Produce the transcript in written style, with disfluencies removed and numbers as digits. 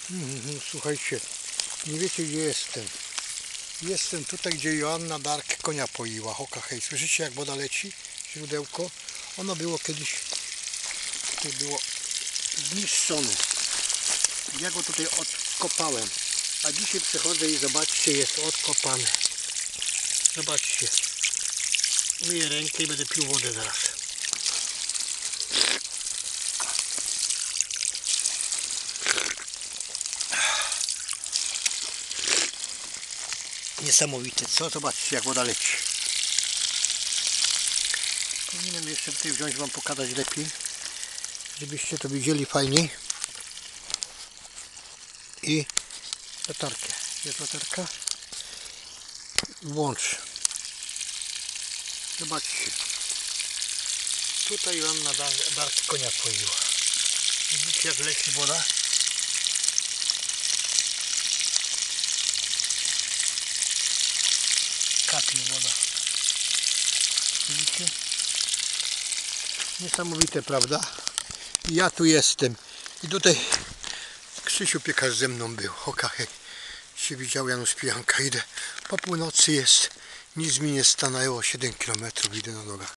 Słuchajcie, nie wiecie gdzie jestem. Jestem tutaj, gdzie Joanna d'Arc konia poiła. Hoka hej, słyszycie jak woda leci? Źródełko. Ono było kiedyś, tutaj było zniszczone. Ja go tutaj odkopałem. A dzisiaj przychodzę i zobaczcie, jest odkopane. Zobaczcie. Myję rękę i będę pił wodę zaraz. Niesamowite, co? Zobaczcie jak woda leci. Powinienem jeszcze tutaj wziąć, wam pokazać lepiej, żebyście to widzieli fajniej. I latarkę. Jest latarka? Włącz. Zobaczcie. Tutaj Joanna d'Arc konia poiła. Widzicie jak leci woda? Kapie woda. Widzicie? Niesamowite, prawda? I ja tu jestem. I tutaj Krzysiu piekarz ze mną był. Oka hej. Się widział Janusz Pijanka. Idę. Po północy jest. Nic mi nie stanęło. 7 km idę na nogach.